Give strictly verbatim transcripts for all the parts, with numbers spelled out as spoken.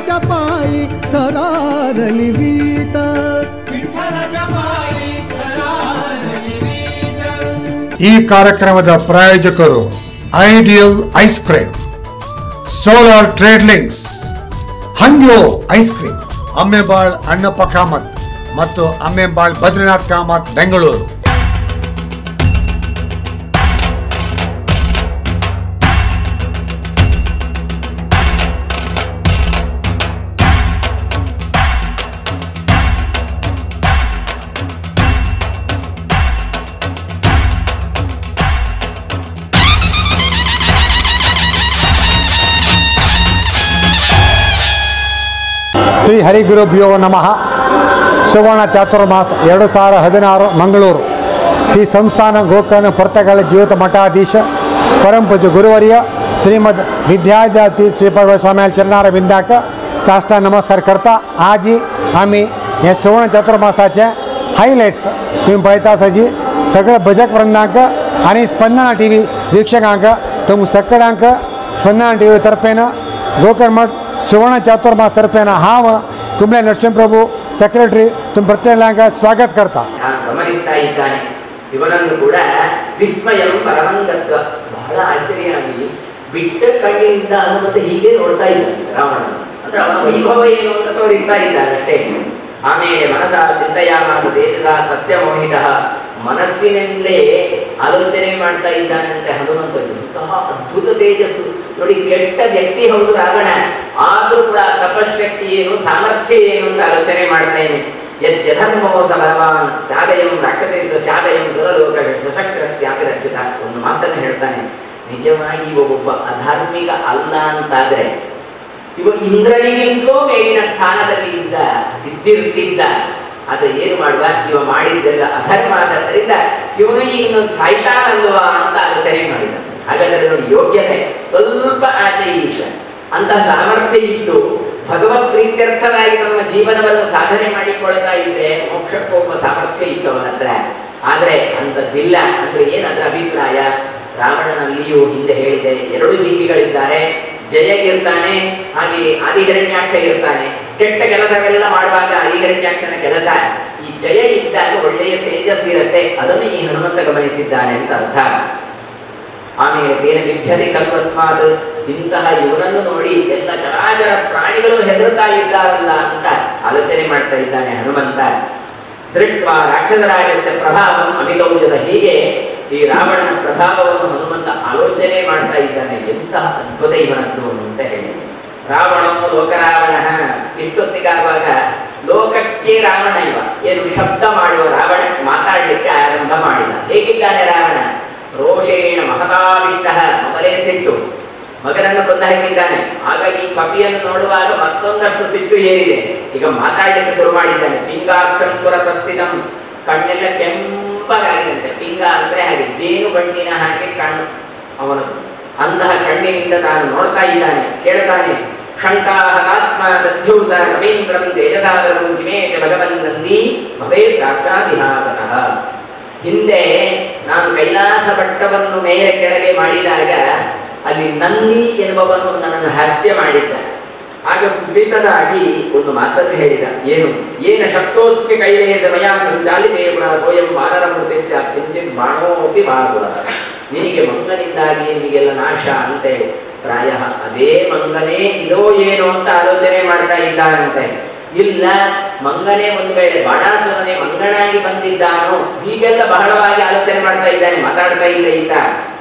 जपाई सरारली वीट विठ्ठल जपाई सरारली वीट। ಈ ಕಾರ್ಯಕ್ರಮದ ಪ್ರಾಯೋಜಕರು Ideal Ice Cream, Solar Trade Links, Hangyo ice cream, Ammembal Annappa Kamath ಮತ್ತು ಅಮ್ಮೆಬಾಳ್ ಬದ್ರಿನಾಥ್ ಕಾಮತ್ ಬೆಂಗಳೂರು. ಶ್ರೀ ಹರಿಗುರುಭ್ಯೋ ನಮಃ. ಸುವರ್ಣ ಚಾತುರ್ಮಾಸ ಎರಡು ಸಾವಿರ ಹದಿನಾರು ಮಂಗಳೂರು ಶ್ರೀ ಸಂಸ್ಥಾನ ಗೋಕರ್ಣ ಪರ್ತಗಾಳಿ ಜೀವೋಥ ಮಠಾಧೀಶ परम पूज्य गुरुवर्य श्रीमद विद्याधीराज श्रीपाद स्वामी चरणार बिंदाक साष्टा नमस्कार करता आज आम्ही या सुवर्ण चातुर्मासाचे हायलाइट्स तुम्ही पळयता आसाजी सगळे भजक वृंदांक आणि स्पंदना टी व्ही वीक्षकांक तुम सगळ्यांक स्पंदना टी व्ही तर्फेन गोकर्ण मठ सुवर्ण चातुर्मास तर्फेन हांव कुंबळे नरसिंहप्रभु सेक्रेटरी तुम प्रत्येकांक स्वागत करता. ಗಮನಿಸ್ತಾ ಇದ್ದಾನೆ. ಇವನನ್ನು ಕೂಡ ವಿಸ್ಮಯಂ ಪರಮಂಗತ್ವ ಬಹಳ ಆಶ್ಚರ್ಯವಾಗಿ ಬಿಟ್ಟ ಕಣ್ಣಿನಿಂದ ಹನುಮಂತ ಹೀಗೆ ನೋಡ್ತಾ ಇದ್ದಾನೆ ರಾವಣ. ಅಂದ್ರೆ ಅವನ ವೈಭವ ಏನು ಅಂತ ತೋರಿಸ್ತಾ ಇದ್ದಾನೆ ಅಷ್ಟೇ. ಆಮೇಲೆ ಮನಸ ಚಿಂತೆಯಾಮಾಸ ತೇಜಸ ತಸ್ಯ ಮೋಹಿತಃ, ಮನಸ್ಸಿನಲ್ಲೇ ಆಲೋಚನೆ ಮಾಡ್ತಾ ಇದ್ದಾನಂತೆ ಹನುಮಂತ. ಇಂತಹ ಅದ್ಭುತ ತೇಜಸ್ಸು ನೋಡಿ. ಕೆಟ್ಟ ವ್ಯಕ್ತಿ ಹೌದು ರಾವಣ, ಆದ್ರೂ ಕೂಡ ತಪಶಕ್ತಿ ಏನು, ಸಾಮರ್ಥ್ಯ ಏನು ಅಂತ ಆಲೋಚನೆ ಮಾಡ್ತೇನೆ. ಯದ್ಯಧರ್ಮೋಸ ಬಲವಾನ್ ಸಾಧಯಂ ರಕ್ಷತೆಯಿಂದ ಸಾಧಯಂ ದುರಲೋಕ ಸಶಕ್ರಸ್ಯಾಪಿ ರಕ್ಷಿತ. ಒಂದು ಮಾತನ್ನು ಹೇಳ್ತಾನೆ, ನಿಜವಾಗಿ ಒಬ್ಬೊಬ್ಬ ಅಧಾರ್ಮಿಕ ಅಲ್ಲ ಅಂತಾದ್ರೆ ಇವ ಇಂದ್ರನಿಗಿಂತಲೂ ಮೇಲಿನ ಸ್ಥಾನದಲ್ಲಿ ಇದ್ದ ಇದ್ದಿರ್ತಿದ್ದ. ಆದ್ರೆ ಏನು ಮಾಡುವ, ಇವ ಮಾಡಿದ್ದೆಲ್ಲ ಅಧರ್ಮ ಆದ್ದರಿಂದ ಇವನು ಇನ್ನೊಂದು ಸಾಯ್ತಾನಲ್ವಾ ಅಂತ ಆಲೋಚನೆ ಮಾಡಿದ. ಹಾಗಾದರೆ ನೋಡಿ, ಯೋಗ್ಯತೆ ಸ್ವಲ್ಪ ಆಚೆ ಇಲ್ಲ ಅಂತ ಸಾಮರ್ಥ್ಯ ಇದ್ದು ಭಗವತ್ ಪ್ರೀತ್ಯರ್ಥವಾಗಿ ನಮ್ಮ ಜೀವನವನ್ನು ಸಾಧನೆ ಮಾಡಿಕೊಳ್ತಾ ಇದ್ರೆ ಮೋಕ್ಷಕ್ಕೆ ಹೋಗುವ ಸಾಮರ್ಥ್ಯ ಇತ್ತು ಅವನ ಹತ್ರ. ಆದ್ರೆ ಅಂಥದ್ದಿಲ್ಲ. ಅಂದ್ರೆ ಏನಂದ್ರೆ ಅಭಿಪ್ರಾಯ, ರಾವಣನಲ್ಲಿಯೂ ಹಿಂದೆ ಹೇಳಿದೆ ಎರಡು ಜೀವಿಗಳಿದ್ದಾರೆ. ಜಯ ಇರ್ತಾನೆ, ಹಾಗೆ ಆದಿಹಿರಣ್ಯಾಕ್ಷ ಇರ್ತಾನೆ. ಕೆಟ್ಟ ಕೆಲಸಗಳೆಲ್ಲ ಮಾಡುವಾಗ ಆದಿಹಿರಣ್ಯಾಕ್ಷನ ಕೆಲಸ. ಈ ಜಯ ಇದ್ದಾಗ ಒಳ್ಳೆಯ ತೇಜಸ್ಸಿರತ್ತೆ. ಅದನ್ನು ಈ ಹನುಮಂತ ಗಮನಿಸಿದ್ದಾನೆ ಅಂತ ಅರ್ಥ. ಆಮೇಲೆ ತೇನ ವಿದ್ಯತೆ ಕಲ್ಪಸ್ಮಾತ್, ಇಂತಹ ಇವನನ್ನು ನೋಡಿ ಎಲ್ಲ ಚರಾಚರ ಪ್ರಾಣಿಗಳು ಹೆದರ್ತಾ ಇದ್ದಾರಲ್ಲ ಅಂತ ಆಲೋಚನೆ ಮಾಡ್ತಾ ಇದ್ದಾನೆ ಹನುಮಂತ. ದೃಷ್ಟ ರಾಕ್ಷಸರಾಜ ಪ್ರಭಾವಂ ಅಮಿತೌಜದ, ಹೀಗೆ ಈ ರಾವಣನ ಪ್ರಭಾವವನ್ನು ಹನುಮಂತ ಆಲೋಚನೆ ಮಾಡ್ತಾ ಇದ್ದಾನೆ. ಎಂತಹ ಅದ್ಭುತ ಇವನದ್ದು ಅಂತ ಹೇಳಿ. ರಾವಣ ಲೋಕರಾವಣ, ಇಷ್ಟೊತ್ತಿಗಾಗುವಾಗ ಲೋಕಕ್ಕೆ ರಾವಣ ಇವ. ಏನು ಶಬ್ದ ಮಾಡುವ ರಾವಣ, ಮಾತಾಡಲಿಕ್ಕೆ ಆರಂಭ ಮಾಡಿದ. ಹೇಗಿದ್ದಾನೆ ರಾವಣ? ರೋಷೇಣ ಮಹತಾವಿಷ್ಟ, ಮೊದಲೇ ಸಿಟ್ಟು, ಮಗನನ್ನು ಕೊಂದು ಹಾಕಿದ್ದಾನೆ. ಹಾಗಾಗಿ ಕಪಿಯನ್ನು ನೋಡುವಾಗ ಮತ್ತೊಂದಷ್ಟು ಸಿಟ್ಟು ಏರಿದೆ. ಈಗ ಮಾತಾಡಲಿಕ್ಕೆ ಶುರು ಮಾಡಿದ್ದಾನೆ. ಪಿಂಗಾಕ್ಷಂ ಪುರತಸ್ಥಿತಂ, ಕಣ್ಣೆಲ್ಲ ಕೆಂಪಗಾಗಿದಂತೆ. ಪಿಂಗ ಅಂದ್ರೆ ಹಾಗೆ ಜೇನು ಬಣ್ಣಿನ ಹಾಗೆ ಕಣ್ಣು ಅವನದು. ಅಂತಹ ಕಣ್ಣಿನಿಂದ ತಾನು ನೋಡ್ತಾ ಇದ್ದಾನೆ. ಕೇಳ್ತಾನೆ, ಕ್ಷಂಟಾಹತಾತ್ಮ ದಧ್ಯೌಸ ರವೀಂದ್ರಂ ತೇಜಸಾಗರಂ ಕಿಮೇತ ಭಗವನ್ ನಂದಿ ಭವೇ ಸಾಕ್ಷಾದಿಹಾತಃ. ಹಿಂದೆ ನಾನು ಕೈಲಾಸ ಪಟ್ಟವನ್ನು ಮೇಲೆ ಕೆಳಗೆ ಮಾಡಿದಾಗ ಅಲ್ಲಿ ನಂದಿ ಎನ್ನುವವನು ನನ್ನನ್ನು ಹಾಸ್ಯ ಮಾಡಿದ್ದ. ಆಗ ಕುಪಿತನಾಗಿ ಒಂದು ಮಾತನ್ನು ಹೇಳಿದ. ಏನು? ಏನ ಶಕ್ತೋಸ್ಮಿ ಕೈಲೇ ಸಮಯ ಸಂಚಾಲಿತೇ ಪುನಃ ಸೋಯಂ ವಾನರ ಮೂರ್ತಿಸ್ಯ ಕಿಂಚಿತ್ ಬಾಣೋಪಿ ಬಾಸುರ. ನಿನಗೆ ಮಂಗನಿಂದಾಗಿ ನಿನಗೆಲ್ಲ ನಾಶ ಅಂತೆ. ಪ್ರಾಯ ಅದೇ ಮಂಗನೇ ಇದೋ ಏನೋ ಅಂತ ಆಲೋಚನೆ ಮಾಡ್ತಾ ಇದ್ದಾನಂತೆ. ಇಲ್ಲ, ಮಂಗನೇ ಒಂದು ವೇಳೆ ಬಾಣಾಸುರನೇ ಮಂಗನಾಗಿ ಬಂದಿದ್ದಾನೋ, ಹೀಗೆಲ್ಲ ಬಹಳವಾಗಿ ಆಲೋಚನೆ ಮಾಡ್ತಾ ಇದ್ದಾನೆ. ಮಾತಾಡ್ತಾ ಇಲ್ಲ ಈತ.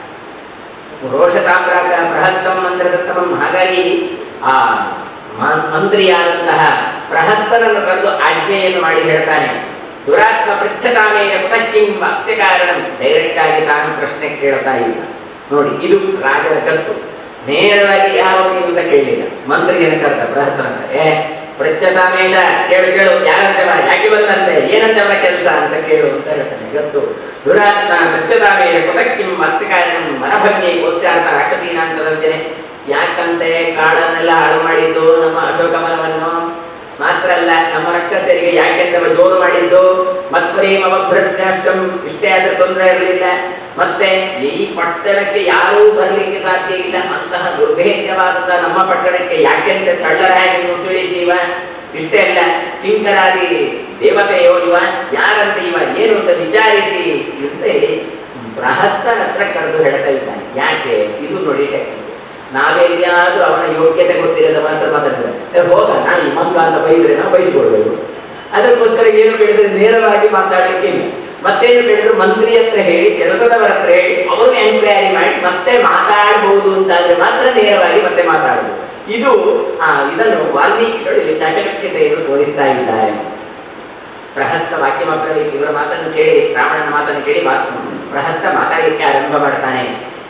ರೋಷತಾಮ್ರಾಕ ಪ್ರಹಸ್ತಂ ಮಂತ್ರದತ್ತಮಂ. ಹಾಗಾಗಿ ಆ ಮಂತ್ರಿಯಾದಂತಹ ಪ್ರಹಸ್ತನನ್ನು ಕರೆದು ಆಜ್ಞೆಯನ್ನು ಮಾಡಿ ಹೇಳ್ತಾನೆ, ದುರಾತ್ಮ ಪೃಚ್ಛತಾಮೇನ ಕುತಕ್ಕಿಂ ಅಸ್ಯ ಕಾರಣಂ. ಡೈರೆಕ್ಟ್ ಆಗಿ ತಾನು ಪ್ರಶ್ನೆ ಕೇಳ್ತಾ ಇಲ್ಲ. ನೋಡಿ, ಇದು ರಾಜನ ಕತ್ತು. ನೇರವಾಗಿ ಯಾವ ಅಂತ ಕೇಳಿಲ್ಲ, ಮಂತ್ರಿಯನ್ನು ಕರೆದ ಪ್ರಹಸ್ತನಂತ. ಏ ಪೃಚ್ಛತಾಮೇಶ, ಕೇಳು ಕೇಳು, ಯಾರಂತೆವ, ಯಾಕೆ ಬಂದಂತೆ, ಏನಂತೆವ ಕೆಲಸ ಅಂತ ಕೇಳು ಅಂತ ಹೇಳ್ತಾನೆ. ಇವತ್ತು ದುರಾತ್ಮ ಪೃಚ್ಛತಾಮೇಶ ಕುತಕ್ಕಿಂ ಅಸ್ಯ ಕಾರಣಂ ಮನಭಂಗೆ ಗೋಸ್ತ್ಯಾರ್ಥ ರಾಕ್ಷಸೀನ ಅಂತ ರಚನೆ. ಯಾಕಂತೆ ಕಾಡನ್ನೆಲ್ಲ ಹಾಳು ಮಾಡಿದ್ದು ನಮ್ಮ ಅಶೋಕವನವನ್ನು. ಮಾತ್ರ ಅಲ್ಲ, ನಮ್ಮ ರಕ್ಕಸರಿಗೆ ಯಾಕೆಂದವ ಜೋರು ಮಾಡಿದ್ದು ಮತ್ಪರೇಮ ಭೃತ್ಯಾಷ್ಟಂ, ಇಷ್ಟೇ ಆದ್ರೆ ತೊಂದರೆ ಇರಲಿಲ್ಲ. ಮತ್ತೆ ಈ ಪಟ್ಟಣಕ್ಕೆ ಯಾರೂ ಬರಲಿಕ್ಕೆ ಸಾಧ್ಯ ಇಲ್ಲ ಅಂತಹ ದುರ್ಭೇದ್ಯವಾದಂತಹ ನಮ್ಮ ಪಟ್ಟಣಕ್ಕೆ ಯಾಕೆಂತ ಕಳ್ಳರಾಗಿ ನುಸುಳಿದ್ದೀವ. ಇಷ್ಟೇ ಅಲ್ಲ, ಕಿಂಕರಾದಿ ದೇವತೆಯೋ ಇವ, ಯಾರಂತ ಇವ, ಏನು ಅಂತ ವಿಚಾರಿಸಿ ಅಂತ ಪ್ರಹಸ್ತನ ಹತ್ರ ಕರೆದು ಹೇಳ್ತಾ ಇದ್ದಾನೆ. ಯಾಕೆ ಇದು ನೋಡಿ, ನಾವೆಲ್ಲಿಯಾದ್ರೂ ಅವನ ಯೋಗ್ಯತೆ ಗೊತ್ತಿರದ ಮಾತ್ರ ಮಾತಾಡ್ತಾರೆ, ಹೋಗ ನಾ ಈ ಮಂಗ ಅಂತ ಬೈದ್ರೆ ನಾವು ಬಯಸಿಕೊಡ್ಬೇಕು. ಅದಕ್ಕೋಸ್ಕರ ಏನು ಕೇಳಿದ್ರೆ ನೇರವಾಗಿ ಮಾತಾಡಲಿಕ್ಕೆ ಇಲ್ಲ. ಮತ್ತೇನು ಕೇಳಿದ್ರು ಮಂತ್ರಿ ಹತ್ರ ಹೇಳಿ, ಕೆಲಸದವರ ಹತ್ರ ಹೇಳಿ, ಅವರು ಎನ್ಕ್ವೈರಿ ಮಾಡಿ ಮತ್ತೆ ಮಾತಾಡಬಹುದು ಅಂತಾದ್ರೆ ಮಾತ್ರ ನೇರವಾಗಿ ಮತ್ತೆ ಮಾತಾಡುದು. ಇದು ಆ ಇದನ್ನು ವಾಲ್ಮೀಕಿಗಳು ಇಲ್ಲಿ ಚಾಕಚಕ್ಯತೆಯನ್ನು ತೋರಿಸ್ತಾ ಇದ್ದಾರೆ. ಪ್ರಹಸ್ತ ವಾಕ್ಯ ಮಕ್ಕಳು ಇವರ ಮಾತನ್ನು ಕೇಳಿ, ರಾವಣನ ಮಾತನ್ನು ಕೇಳಿ ಪ್ರಹಸ್ತ ಮಾತಾಡಲಿಕ್ಕೆ ಆರಂಭ ಮಾಡ್ತಾನೆ.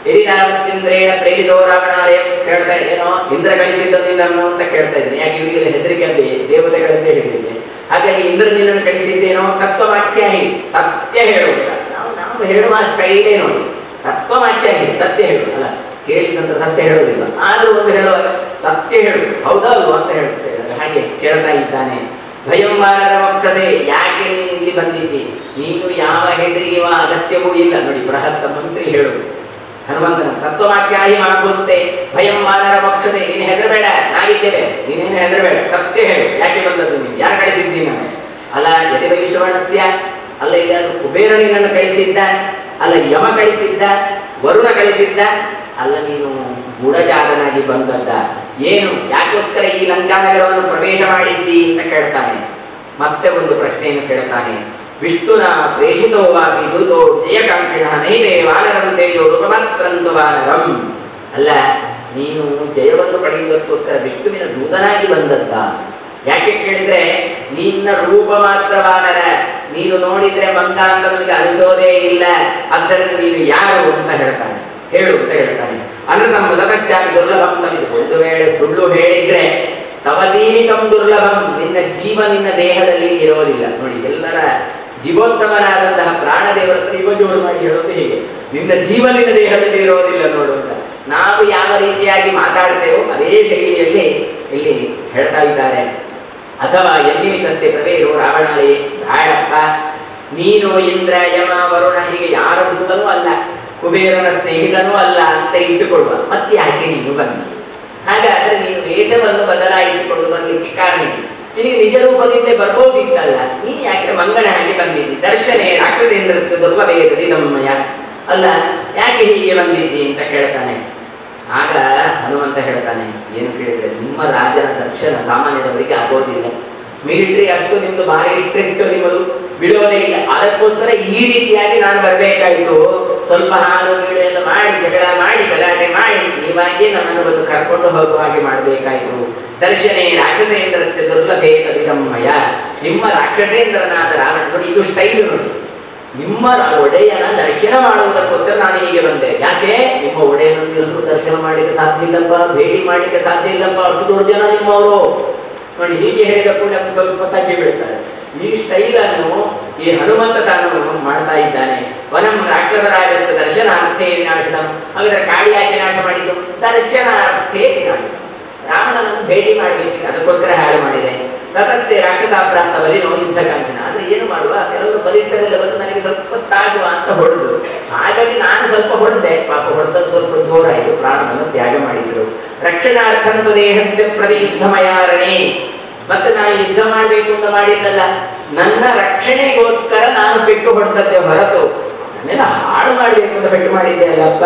ಇಂದ್ರೇಣ ಪ್ರೇರಿತೋ ರಾವಣಾಲಯ ಕೇಳ್ತಾ ಏನೋ ಇಂದ್ರ ಕಳಿಸಿದ್ದ ನಿನ್ನನ್ನು ಅಂತ ಕೇಳ್ತಾ ಇದ್ದೀನಿ. ಯಾಕೆ ಇವರಿಗೆ ಹೆದರಿಕೆ ಅಲ್ಲಿ ದೇವತೆಗಳಂತೆ ಹೇಳಿದ್ದೀನಿ. ಹಾಗಾಗಿ ಇಂದ್ರ ನಿನ್ನನ್ನು ಕಳಿಸಿದ್ದೇನೋ ತತ್ವವಾಕ್ಯ ಹೇಳಿ, ಸತ್ಯ ಹೇಳುವುದಿಲ್ಲ. ನಾವು ನಾವು ಹೇಳುವ ಸ್ಟೈಲೇ ನೋಡಿ, ತತ್ವವಾಕ್ಯ ಹೇಳಿ ಸತ್ಯ ಹೇಳುದು ಅಲ್ಲ, ಕೇಳಿದಂತ ಸತ್ಯ ಹೇಳುವುದಿಲ್ಲ. ಆದ್ರೂ ಒಂದು ಹೇಳುವಾಗ ಸತ್ಯ ಹೇಳುದು, ಹೌದಾ ಅಲ್ವ ಅಂತ ಹೇಳ್ತೇವೆ. ಹಾಗೆ ಕೇಳ್ತಾ ಇದ್ದಾನೆ. ಭಯಂ ವಾನರ ವಕ್ರತೆ, ಯಾಕೆ ನೀನು ಇಲ್ಲಿ ಬಂದಿದ್ದಿ, ನೀನು ಯಾವ ಹೆದರಿಗೆವ ಅಗತ್ಯವೂ ಇಲ್ಲ. ನೋಡಿ ಪ್ರಹಸ್ತ ಮಂತ್ರಿ ಹೇಳುದು ಹನುಮಂತನ ತತ್ವವಾಕ್ಯಾಹಿ ಮಾಡುತ್ತೆ. ಭಯಂ ವಾನರ ವಕ್ಷತೆ, ನೀನು ಹೆದರಬೇಡ, ನಾಗಿದ್ದೇವೆ, ನೀನೇನು ಹೆದರಬೇಡ, ಸತ್ಯ ಹೇಳು, ಯಾಕೆ ಬಂದದ್ದು ನೀನು, ಯಾರು ಕಳಿಸಿದ್ದೀನಿ ನಾನು ಅಲ್ಲ. ಯತಿ ವೈಶ್ರವಣಸ್ಯ, ಅಲ್ಲ ಇಲ್ಲ ಕುಬೇರ ನಿನ್ನನ್ನು ಕಳಿಸಿದ್ದ, ಅಲ್ಲ ಯಮ ಕಳಿಸಿದ್ದ, ವರುಣ ಕಳಿಸಿದ್ದ, ಅಲ್ಲ ನೀನು ಗೂಢಚಾರನಾಗಿ ಬಂದದ್ದ, ಏನು ಯಾಕೋಸ್ಕರ ಈ ಲಂಕಾನಗರವನ್ನು ಪ್ರವೇಶ ಮಾಡಿದ್ದಿ ಅಂತ ಕೇಳ್ತಾನೆ. ಮತ್ತೆ ಒಂದು ಪ್ರಶ್ನೆಯನ್ನು ಕೇಳ್ತಾನೆ. ವಿಷ್ಣುನ ಪ್ರೇಷಿತೋ ವಾಪಿ ದೂತೋ ಜಯಕಾಂಕ್ಷಿಣ ನೈನೇ ವಾನರಂ ತೇಜೋ ರೂಪಮಾತ್ರಂತು ವಾನರಂ, ಅಲ್ಲ ನೀನು ಜಯವನ್ನು ಪಡೆಯುವುದಕ್ಕೋಸ್ಕರ ವಿಷ್ಣುವಿನ ದೂತನಾಗಿ ಬಂದದ್ದ. ಯಾಕೆ ಕೇಳಿದ್ರೆ ನಿನ್ನ ರೂಪ ಮಾತ್ರ ವಾನರ, ನೀನು ನೋಡಿದ್ರೆ ಮಂಗ ಅಂತ ನನಗೆ ಅನಿಸೋದೇ ಇಲ್ಲ, ಆದ್ದರಿಂದ ನೀನು ಯಾರು ಅಂತ ಹೇಳ್ತಾನೆ, ಹೇಳು ಅಂತ ಹೇಳ್ತಾನೆ. ಅನೃತಂ ಮದಕಚ್ಚಾಮಿ ದುರ್ಲಭಂ ತಮಿದು, ಒಂದು ವೇಳೆ ಸುಳ್ಳು ಹೇಳಿದ್ರೆ ತವದೀನಿಕಂ ದುರ್ಲಭಂ, ನಿನ್ನ ಜೀವ ನಿನ್ನ ದೇಹದಲ್ಲಿ ಇರೋದಿಲ್ಲ. ನೋಡಿ ಎಲ್ಲರ ಜೀವೋತ್ತಮನಾದಂತಹ ಪ್ರಾಣದೇವರ ಇವ ಜೋರು ಮಾಡಿ ಹೇಳೋದು ಹೀಗೆ, ನಿನ್ನ ಜೀವ ನಿನ್ನ ದೇಹದಲ್ಲಿ ಇರೋದಿಲ್ಲ ನೋಡು ಅಂತ. ನಾವು ಯಾವ ರೀತಿಯಾಗಿ ಮಾತಾಡ್ತೇವೋ ಅದೇ ಶೈಲಿಯಲ್ಲಿ ಇಲ್ಲಿ ಹೇಳ್ತಾ ಇದ್ದಾರೆ. ಅಥವಾ ಎಲ್ಲಿಮಿತಸ್ತೆ ಪ್ರವೇಶೋ ರಾವಣಾಲೇ, ಬೇಡಪ್ಪ ನೀನು ಇಂದ್ರ ಯಮ ವರುಣ ಹೀಗೆ ಯಾರ ದೂತನೂ ಅಲ್ಲ, ಕುಬೇರನ ಸ್ನೇಹಿತನೂ ಅಲ್ಲ ಅಂತ ಇಟ್ಟುಕೊಳ್ಳುವ, ಮತ್ತೆ ಯಾಕೆ ನೀನು ಬಂದಿ? ಹಾಗಾದ್ರೆ ನೀನು ವೇಷವನ್ನು ಬದಲಾಯಿಸಿಕೊಂಡು ಬರಲಿಕ್ಕೆ ಕಾರಣ ನಿನಗೆ ನಿಜ ರೂಪದಿಂದ ಬರ್ಬೋದಿತ್ತಲ್ಲ, ನೀನು ಯಾಕೆ ಮಂಗನ ಹಾಗೆ ಬಂದಿದ್ದಿ? ದರ್ಶನೇ ರಾಕ್ಷಸೇಂದ್ರ ದುರ್ಲಭೇದರಿ ನಮ್ಮಯ, ಅಲ್ಲ ಯಾಕೆ ಹೀಗೆ ಬಂದಿದ್ದಿ ಅಂತ ಕೇಳ್ತಾನೆ. ಆಗ ಹನುಮಂತ ಹೇಳ್ತಾನೆ, ಏನು ಕೇಳಿದ್ರೆ ನಿಮ್ಮ ರಾಜನ ದರ್ಶನ ಸಾಮಾನ್ಯದವರಿಗೆ ಆಗೋದಿಲ್ಲ, ಮಿಲಿಟರಿ ಅಷ್ಟು ನಿಮ್ದು ಭಾರಿ ಸ್ಟ್ರಿಕ್ಟ್, ನಿಮ್ಮದು ಬಿಡೋದೇ ಇಲ್ಲ. ಅದಕ್ಕೋಸ್ಕರ ಈ ರೀತಿಯಾಗಿ ನಾನು ಬರಬೇಕಾಯಿತು. ಸ್ವಲ್ಪ ಹಾಲು ಗೀಳು ಎಲ್ಲ ಮಾಡಿ ಜಗಳ ಮಾಡಿ ಗಲಾಟೆ ಮಾಡಿ ನೀವಾಗಿ ನನ್ನನ್ನು ಬಂದು ಕರ್ಕೊಂಡು ಹೋಗುವ ಹಾಗೆ ಮಾಡಬೇಕಾಯಿತು. ದರ್ಶನೇ ರಾಕ್ಷಸೇಂದ್ರ ದುರ್ಲಭೇ ಕವಿದಮ್ಮಯ, ನಿಮ್ಮ ರಾಕ್ಷಸೇಂದ್ರನಾದ ರಾವಣ ನೋಡಿ, ಇದು ಸ್ಟೈಲ್ ನೋಡಿ, ನಿಮ್ಮ ಒಡೆಯನ ದರ್ಶನ ಮಾಡುವುದಕ್ಕೋಸ್ಕರ ನಾನು ಹೀಗೆ ಬಂದೆ. ಯಾಕೆ ನಿಮ್ಮ ಒಡೆಯನನ್ನು ಎಲ್ಲರೂ ದರ್ಶನ ಮಾಡಲಿಕ್ಕೆ ಸಾಧ್ಯ ಇಲ್ಲಪ್ಪ, ಭೇಟಿ ಮಾಡಲಿಕ್ಕೆ ಸಾಧ್ಯ ಇಲ್ಲಪ್ಪ, ಅಷ್ಟು ದೊಡ್ಡ ಜನ ನಿಮ್ಮವರು ನೋಡಿ. ಹೀಗೆ ಹೇಳಿದ ಕೂಡ ಸ್ವಲ್ಪ ತಗ್ಗಿ ಬೀಳ್ತಾರೆ. ಈ ಸ್ಟೈಲನ್ನು ಈ ಹನುಮಂತ ತಾನು ಮಾಡ್ತಾ ಇದ್ದಾನೆ. ವನಂ ರಾಕ್ಷಸರಾಜಸ್ಯ ದರ್ಶನಾರ್ಥೇ ವಿನಾಶನಂ, ಹಾಗಾದ್ರೆ ಕಾಳಿ ಯಾಕೆ ನಾಶ ಮಾಡಿದ್ದು? ದರ್ಶನಾರ್ಥೇ ವಿನಾಶನಂ, ರಾವಣನನ್ನು ಭೇಟಿ ಮಾಡಲಿಕ್ಕೆ ಅದಕ್ಕೋಸ್ಕರ ಹಾಳು ಮಾಡಿದೆ. ತತಸ್ಥೆ ರಾಕ್ಷಸ ಪ್ರಾಪ್ತ ಬಲಿನೋ ಯುದ್ಧ ಕಾಂಚನ, ಆದ್ರೆ ಏನು ಮಾಡುವ, ಕೆಲವರು ಬಲಿಷ್ಠರೆಲ್ಲ ಬಂದು ನನಗೆ ಸ್ವಲ್ಪ ತಾಗುವ ಅಂತ ಹೊಡೆದು, ಹಾಗಾಗಿ ನಾನು ಸ್ವಲ್ಪ ಹೊಡೆದೆ, ಪಾಪ ಹೊಡೆದದ್ದು ಸ್ವಲ್ಪ ಜೋರಾಯಿತು, ಪ್ರಾಣವನ್ನು ತ್ಯಾಗ ಮಾಡಿದ್ರು. ರಕ್ಷಣಾರ್ಥಂತು ದೇಹಕ್ಕೆ ಪ್ರತಿ ಯುದ್ಧಮಯಾರಣೆ, ಮತ್ತೆ ನಾನು ಯುದ್ಧ ಮಾಡಬೇಕು ಅಂತ ಮಾಡಿದ್ದಲ್ಲ, ನನ್ನ ರಕ್ಷಣೆಗೋಸ್ಕರ ನಾನು ಪೆಟ್ಟು ಹೊಡೆದದ್ದೇ ಹೊರತು ನನ್ನೆಲ್ಲ ಹಾಳು ಮಾಡಬೇಕು ಅಂತ ಪೆಟ್ಟು ಮಾಡಿದ್ದೆ ಅಲ್ಲಪ್ಪ.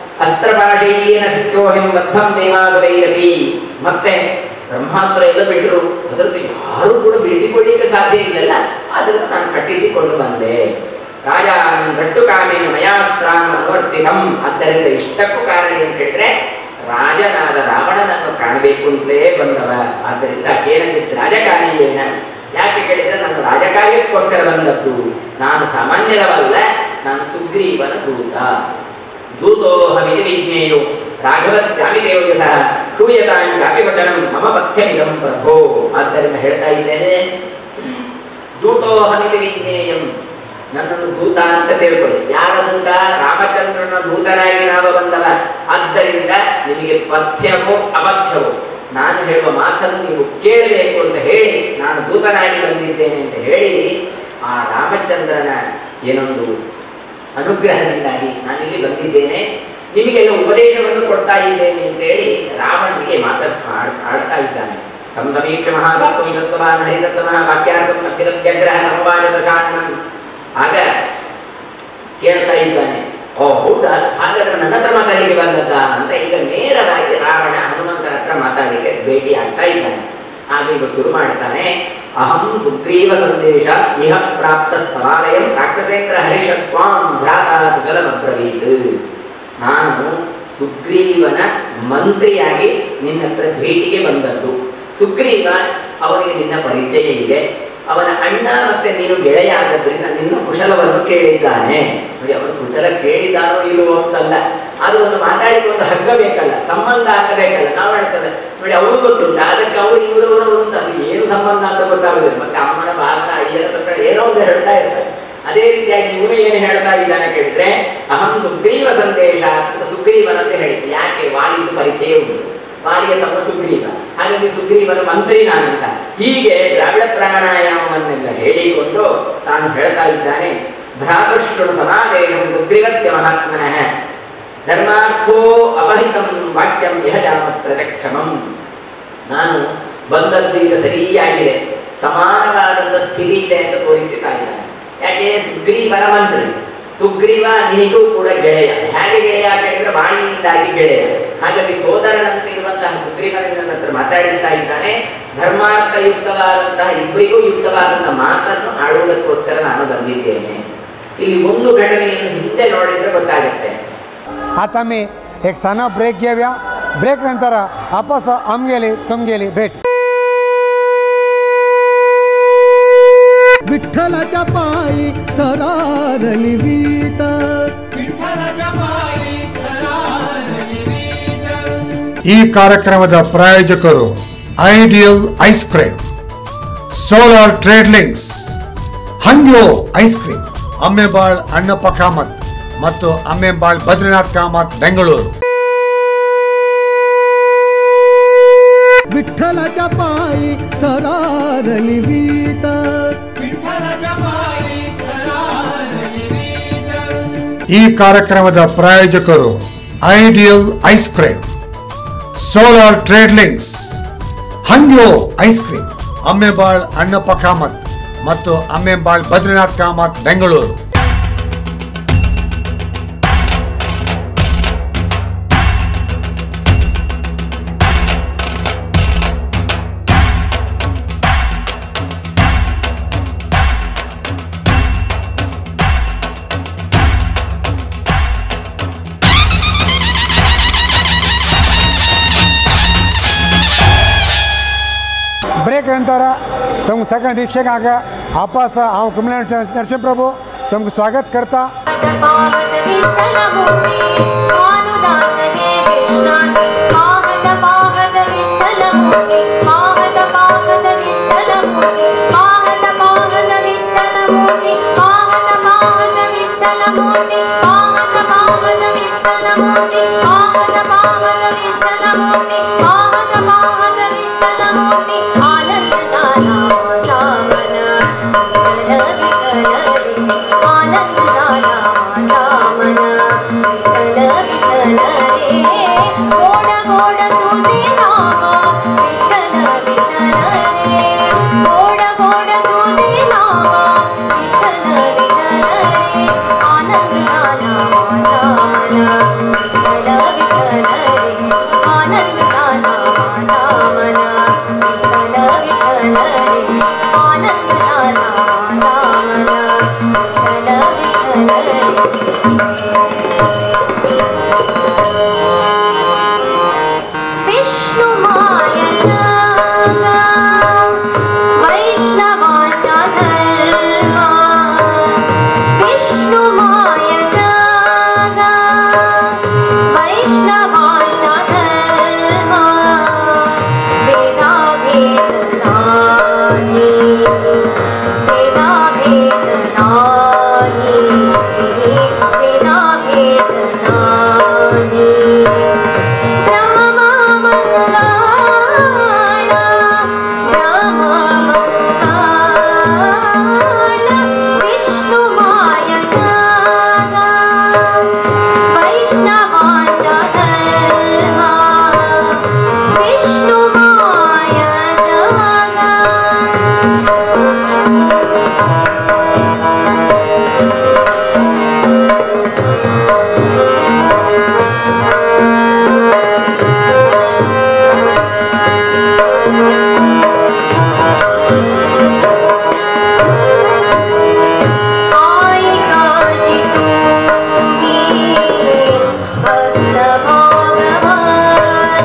ಅಸ್ತ್ರಪಾಶೇನ ಶಕ್ಯೋಹಂ ಬದ್ಧಂ ದೇವಾದುರೈರಪಿ, ಮತ್ತೆ ಬ್ರಹ್ಮಾಸ್ತ್ರ ಎಲ್ಲ ಬಿಟ್ಟರು, ಅದರಲ್ಲಿ ಯಾರು ಕೂಡ ಬಿಡಿಸಿಕೊಳ್ಳಿಕ್ಕೆ ಸಾಧ್ಯ ಇಲ್ಲಲ್ಲ, ಅದನ್ನು ನಾನು ಕಟ್ಟಿಸಿಕೊಂಡು ಬಂದೆ. ರಾಜಾನ್ ಗಟ್ಟು ಕಾಮೇನ ಮಯಾಸ್ತ್ರಾನ್ ಅನುವರ್ತಿತಂ, ಆದ್ದರಿಂದ ಇಷ್ಟಕ್ಕೂ ಕಾರಣ ಏನು ಕೇಳಿದ್ರೆ ರಾಜನಾದ ರಾವಣನನ್ನು ಕಾಣಬೇಕು ಅಂತಲೇ ಬಂದವ. ಆದ್ದರಿಂದ ಕೇನಚಿತ್ ರಾಜಕಾರ್ಯೇನ, ಯಾಕೆ ಕೇಳಿದ್ರೆ ನಾನು ರಾಜಕಾರ್ಯಕ್ಕೋಸ್ಕರ ಬಂದದ್ದು, ನಾನು ಸಾಮಾನ್ಯರವಲ್ಲ, ನಾನು ಸುಗ್ರೀವನ ದೂತ. ದೂತೋಹಮಿತಿ ವಿಜ್ಞೇಯೋ ರಾಘವಸ್ಯಾಮಿ ದೇವಯ ಸಹ ಶೂಯತಾಂ ಚಾಪಿ ವಚನಂ ಮಮ ಪಥ್ಯಮಿದಂ ಪ್ರಭೋ. ಆದ್ದರಿಂದ ಹೇಳ್ತಾ ಇದ್ದೇನೆ, ದೂತೋಹಮಿತಿ ವಿಜ್ಞೇಯಂ, ನನ್ನನ್ನು ದೂತ ಅಂತ ತಿಳ್ಕೊಳ್ಳಿ. ಯಾರ ದೂತ? ರಾಮಚಂದ್ರನ ದೂತನಾಗಿ ನಾವು ಬಂದವ. ಆದ್ದರಿಂದ ನಿಮಗೆ ಪಥ್ಯವೋ ಅಪಥ್ಯವೋ ನಾನು ಹೇಳುವ ಮಾತನ್ನು ನೀವು ಕೇಳಬೇಕು ಅಂತ ಹೇಳಿ ನಾನು ದೂತನಾಗಿ ಬಂದಿದ್ದೇನೆ ಅಂತ ಹೇಳಿ ಆ ರಾಮಚಂದ್ರನ ಏನೊಂದು ಅನುಗ್ರಹದಿಂದಾಗಿ ನಾನಿಲ್ಲಿ ಬಂದಿದ್ದೇನೆ, ನಿಮಗೆಲ್ಲ ಉಪದೇಶವನ್ನು ಕೊಡ್ತಾ ಇದ್ದೇನೆ ಅಂತೇಳಿ ರಾವಣನಿಗೆ ಮಾತಾಡ್ತಾ ಆಡ್ತಾ ಇದ್ದಾನೆ. ಸಂಧಮೀಕ್ಷ ಮಹಾದತ್ವಂ ದತ್ತವಾನ್ ಹರಿದತ್ತಮಃ ವಾಕ್ಯಾರ್ಥಂ ಅತ್ಯಗ್ರಹ ಸಮವಾಜ ಶಾಸನಂ. ಆಗ ಕೇಳ್ತಾ ಇದ್ದಾನೆ, ಓ ಹೌದಾ, ಹಾಗಾದ್ರೆ ನನ್ನ ಹತ್ರ ಮಾತಾಡಲಿಕ್ಕೆ ಬಂದದ್ದ ಅಂತ ಈಗ ನೇರವಾಗಿ ರಾವಣ ಹನುಮಂತನ ಹತ್ರ ಮಾತಾಡಲಿಕ್ಕೆ ಭೇಟಿ ಆಗ್ತಾ ಇದ್ದಾನೆ. ಆಗ ಈಗ ಶುರು ಮಾಡ್ತಾನೆ, ಅಹಂ ಸುಗ್ರೀವ ಸಂದೇಶ ಇಹ ಪ್ರಾಪ್ತ ಸ್ಥಳಾಲಯಂ ರಾಕ್ಷಸೇಂದ್ರ ಹರಿಷ ಸ್ವಾಂ ಭ್ರಾತಾ ಕುಶಲಮಬ್ರವೀತ್. ನಾನು ಸುಗ್ರೀವನ ಮಂತ್ರಿಯಾಗಿ ನಿನ್ನ ಹತ್ರ ಭೇಟಿಗೆ ಬಂದದ್ದು. ಸುಗ್ರೀವ ಅವನಿಗೆ ನಿನ್ನ ಪರಿಚಯ ಇದೆ, ಅವನ ಅಣ್ಣ ಮತ್ತೆ ನೀನು ಗೆಳೆಯ ಆದದ್ರಿಂದ ನಿನ್ನ ಕುಶಲವನ್ನು ಕೇಳಿದ್ದಾನೆ. ನೋಡಿ, ಅವನು ಕುಶಲ ಕೇಳಿದ್ದಾನೋ ಇಲ್ಲವೋ ಅಂತಲ್ಲ, ಅದು ಒಂದು ಮಾತಾಡಿಕೊಂಡು ಹಗ್ಗ ಬೇಕಲ್ಲ, ಸಂಬಂಧ ಆಗಬೇಕಲ್ಲ. ನಾವು ಹೇಳ್ತದೆ ನೋಡಿ, ಅವರು ಗೊತ್ತುಂಟ, ಅದಕ್ಕೆ ಅವರು ಇವರವರು ಅಂತ ಅದು ಏನು ಸಂಬಂಧ ಅಂತ ಗೊತ್ತಾಗುದಿಲ್ಲ. ಮತ್ತೆ ಅಮ್ಮನ ಬಾಲ ಅಯ್ಯರ ಹತ್ರ ಏನೋ ಒಂದು ಹೇಳ್ತಾ ಇರ್ತಾರೆ. ಅದೇ ರೀತಿಯಾಗಿ ಇವನು ಏನು ಹೇಳ್ತಾ ಇದ್ದಾನೆ ಕೇಳಿದ್ರೆ, ಅಹಂ ಸುಗ್ರೀವ ಸಂದೇಶ ಅಂತ ಸುಗ್ರೀವನಂತೆ ಹೇಳಿದ್ದೆ. ಯಾಕೆ? ವಾಲಿದು ಪರಿಚಯ ಉಂಟು, ವಾಲಿಯ ತಮ್ಮ ಸುಗ್ರೀವ, ಹಾಗಾಗಿ ಸುಗ್ರೀವನ ಮಂತ್ರಿ ನಾನಂತ. ಹೀಗೆ ದ್ರಾವಿಡ ಪ್ರಾಣಾಯಾಮವನ್ನೆಲ್ಲ ಹೇಳಿಕೊಂಡು ತಾನು ಹೇಳ್ತಾ ಇದ್ದಾನೆ. ಭ್ರಾತೃಶ್ರುಣು ಸಮಾದೇಶಂ ಸುಗ್ರೀವಸ್ಯ ಮಹಾತ್ಮನಃ ಧರ್ಮಾರ್ಥೋ ಅಪಹಿತಂ ವಾಕ್ಯಂ ಯಹ ಜಾಮತ್ರಕ್ಷಮಂ. ನಾನು ಬಂದದ್ದು ಈಗ ಸರಿಯಾಗಿದೆ, ಸಮಾನವಾದಂಥ ಸ್ಥಿತಿ ಇದೆ ಅಂತ ತೋರಿಸ್ತಾ ಇದ್ದಾನೆ. ಯಾಕೆ? ಸುಗ್ರೀವನ ಮಂತ್ರಿ, ಸುಗ್ರೀವ ನಿನಗೂ ಕೂಡ ಗೆಳೆಯ. ಹೇಗೆ ಗೆಳೆಯ ಯಾಕೆಂದ್ರೆ ಬಾಳಿಯಿಂದಾಗಿ ಗೆಳೆಯ. ಹಾಗಾಗಿ ಸೋದರನಂತಿರುವಂತಹ ಸುಗ್ರೀವನ ಹತ್ರ ಮಾತಾಡಿಸ್ತಾ ಇದ್ದಾನೆ. ಧರ್ಮಾರ್ಥಯುಕ್ತವಾದಂತಹ ಇಬ್ಬರಿಗೂ ಯುಕ್ತವಾದಂತಹ ಮಾತನ್ನು ಆಡುವುದಕ್ಕೋಸ್ಕರ ನಾನು ಬಂದಿದ್ದೇನೆ. ಇಲ್ಲಿ ಒಂದು ಘಟನೆಯನ್ನು ಹಿಂದೆ ನೋಡಿದ್ರೆ ಗೊತ್ತಾಗುತ್ತೆ. आता मी एक साना ब्रेक घेऊया. ब्रेक नंतर आपस आम गेली तुम गेली भेट. विठ्ठलाच्या पायी सरारली वीट, विठ्ठलाच्या पायी सरारली वीट. ಈ ಕಾರ್ಯಕ್ರಮದ ಪ್ರಾಯೋಜಕರು Ideal Ice Cream, Solar Trade Links, Hangyo ice cream, Ammembal Annappa Kamath ಮತ್ತು ಅಮ್ಮೆಬಾಳ್ ಬದ್ರಿನಾಥ್ ಕಾಮತ್ ಬೆಂಗಳೂರು. विठ्ठलाच्या पायी सरारली वीट, विठ्ठलाच्या पायी सरारली वीट. ಈ ಕಾರ್ಯಕ್ರಮದ ಪ್ರಾಯೋಜಕರು Ideal Ice Cream, Solar Trade Links, Hangyo ice cream, Ammembal Annappa Kamath ಮತ್ತು ಅಮ್ಮೆಬಾಳ್ ಬದ್ರಿನಾಥ್ ಕಾಮತ್ ಬೆಂಗಳೂರು. ब्रेक नंतर तुम सगळ्या दीक्षकांक आपस हांव कमलेश नरसिंहप्रभू तुमकां स्वागत करता. वैष्णवाचा धर्म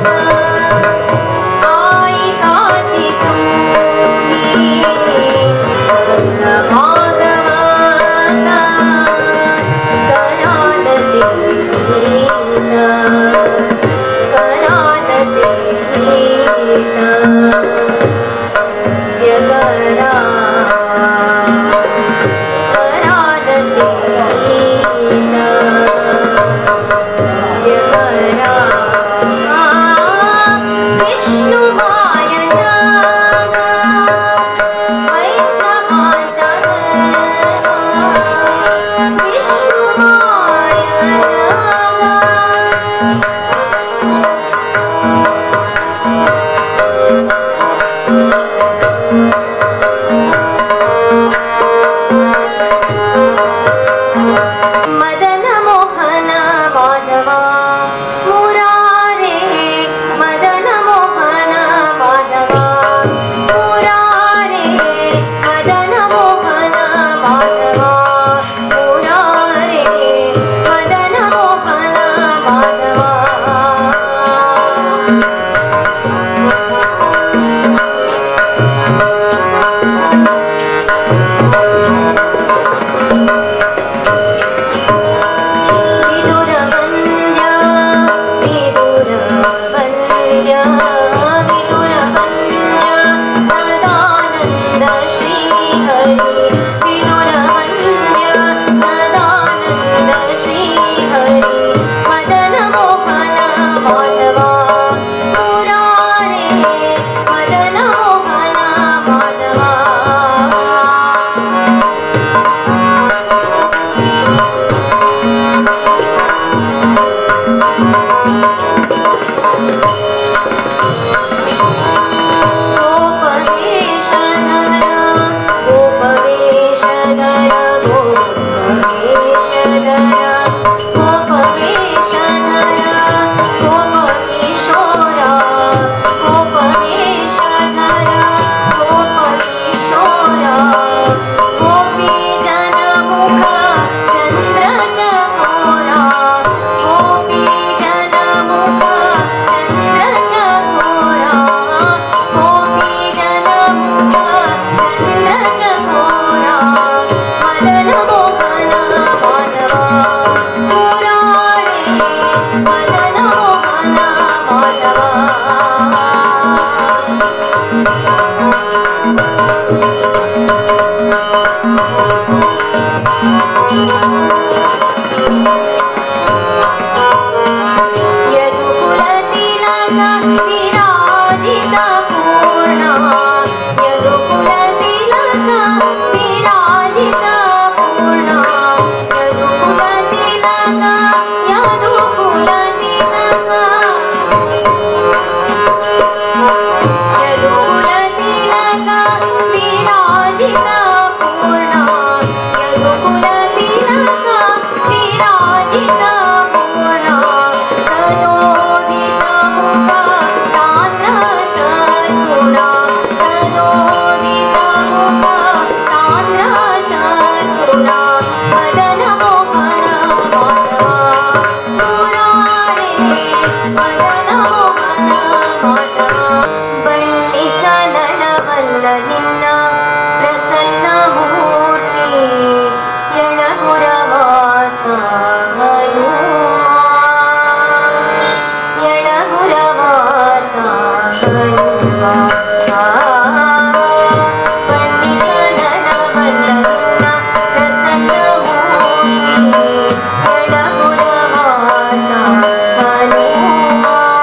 Hallelujah.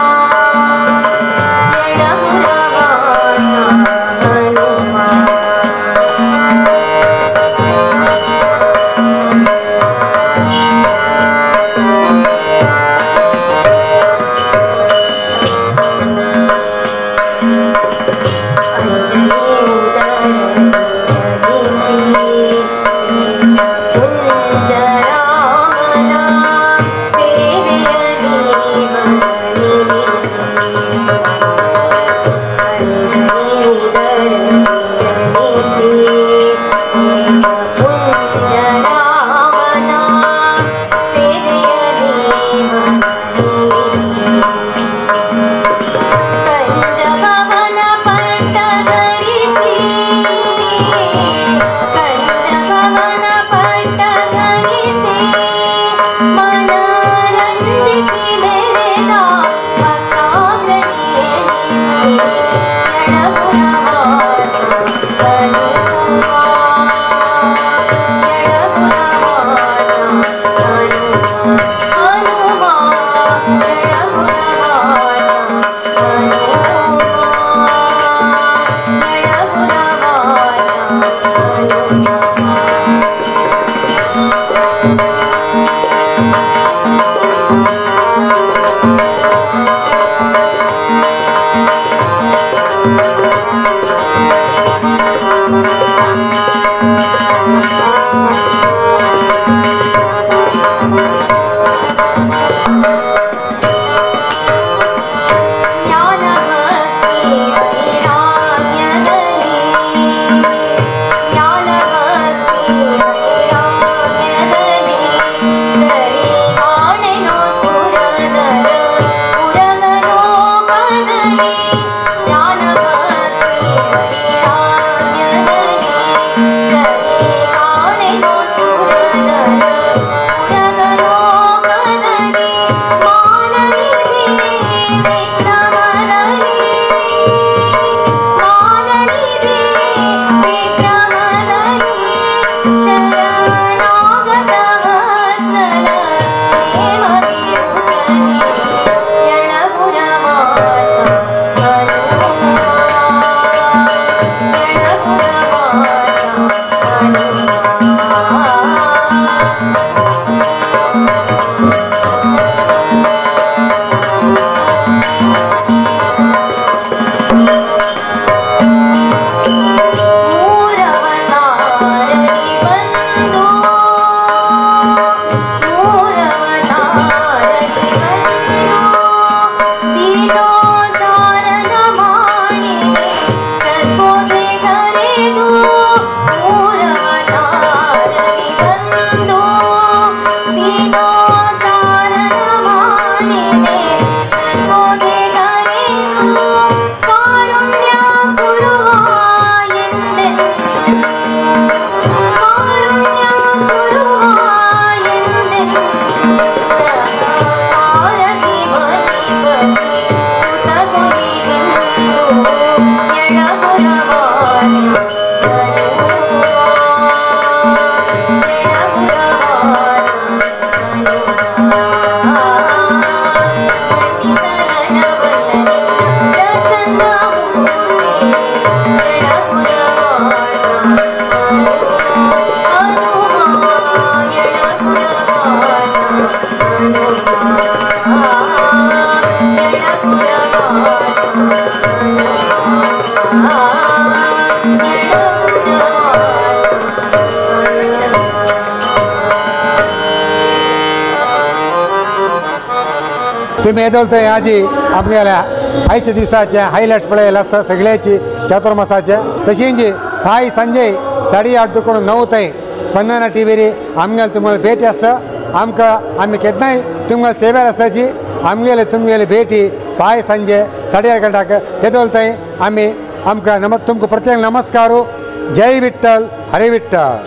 तुम्ही येदोलते आजी आमगेल्या आयच्या दिवसाचे हायलाइट्स पळयला आसा सगळ्याची चातुर्मासाचे तशींची हाय संजय साडे आठ दुखून णव थंय स्पंदना टीव्हीर आमगेले तुमगेले भेटी आसा आमकां आमी केन्नाय तुमगेले सेव्यार आसाची आमगेले तुमगेले भेटी पाय संजय साडे आठ गंटाक येदोलताय आमी आमकां नम तुमकां प्रत्येक नमस्कार जय विठ्ठल हरे विठ्ठल.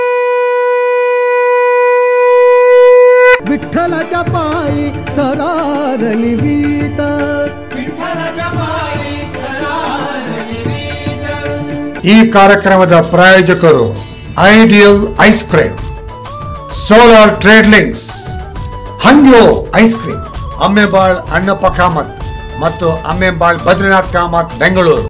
विठ्ठलाच्या पायी सरारली वीट विठ्ठलाच्या पायी थरारली वीट. ಈ ಕಾರ್ಯಕ್ರಮದ ಪ್ರಾಯೋಜಕರು Ideal Ice Cream, Solar Trade Links, Hangyo ice cream, Ammembal Annappa Kamath ಮತ್ತು ಅಮ್ಮೆಬಾಳ್ ಬದ್ರಿನಾಥ್ ಕಾಮತ್ ಬೆಂಗಳೂರು.